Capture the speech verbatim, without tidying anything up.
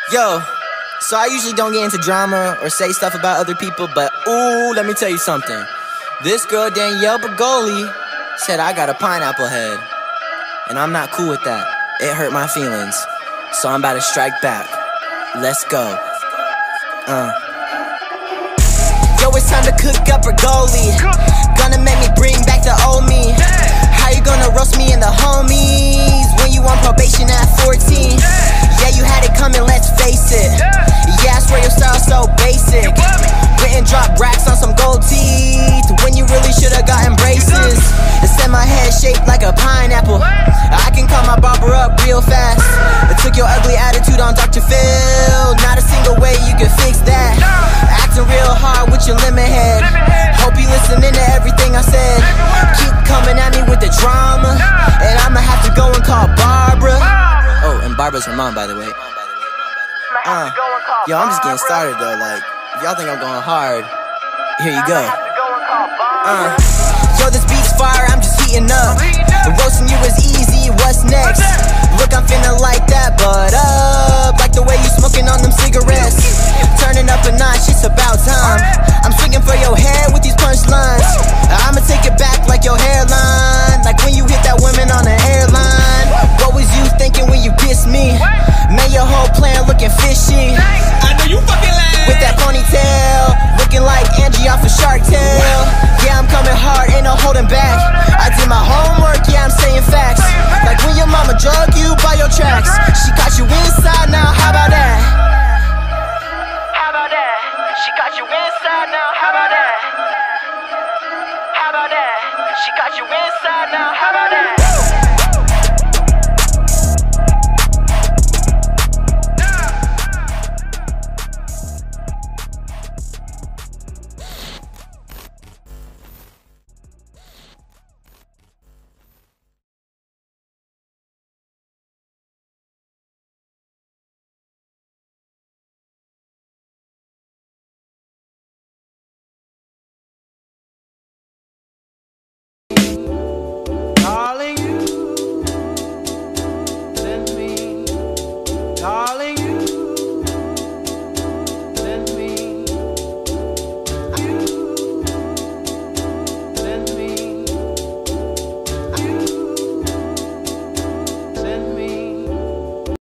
Yo, so I usually don't get into drama or say stuff about other people, but ooh, let me tell you something. This girl, Danielle Bregoli, said I got a pineapple head, and I'm not cool with that. It hurt my feelings, so I'm about to strike back. Let's go. Uh. Yo, it's time to cook up Bregoli. Gonna make me bring back the old me. How you gonna roast me and the homies when you on probation at fourteen? Yeah, you had it coming, let's face it. Yeah, I swear your style's so basic. Went and dropped racks on some gold teeth when you really should've gotten braces. Instead my head shaped like a pineapple. I can call my barber up real fast. It took your ugly attitude on Doctor Phil. Not a single way you can fix that. Acting real hard with your lemon head. Hope you listening to everything I said. Keep coming at me with the drama, and I'ma have to go and call Barbara. Oh, and Barbara's her mom, by the way. Uh, yo, I'm just getting started though. Like, if y'all think I'm going hard, here you go. Uh, yo, this beat's fire, I'm just heating up. Roasting you is easy, what's next? Look, I'm finna light that butt up, like the way you smoking on them cigarettes. Turning up a notch, it's about time. I'm swinging for your head with these punchlines. I'ma take it back like your hairline, like when you hit that woman on the hairline. What was you thinking when you kissed me?